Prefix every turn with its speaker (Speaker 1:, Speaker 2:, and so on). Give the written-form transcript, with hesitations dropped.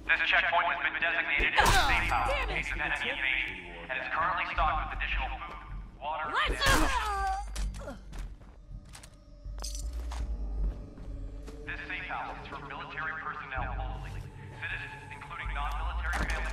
Speaker 1: This checkpoint has been designated as a safe house in case of enemy invasion, and is currently stocked with additional food, water, and This safe house is for military personnel only. Citizens, including non-military families,